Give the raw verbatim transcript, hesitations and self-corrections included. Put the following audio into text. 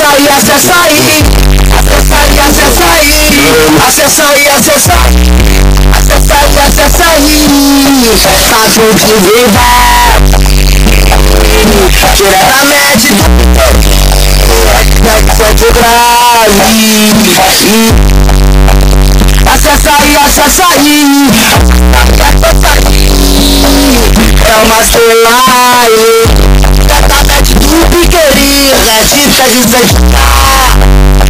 Acessa aí, acessa aí. Acessa aí, acessa aí. Acessa aí, acessa aí. Acessa aí, acessa aí. Tá tudo viva. Diretamente do Santo Grave. Acessa aí, acessa aí. Acessa aí. É uma celular. Diretamente do Piqueirinho. É dica de Santo Grave.